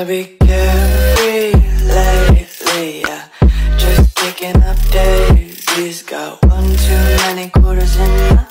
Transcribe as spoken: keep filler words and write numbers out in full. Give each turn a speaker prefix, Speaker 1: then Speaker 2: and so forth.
Speaker 1: to be carefree lately, yeah. Just picking up daisies. Got one too many quarters in my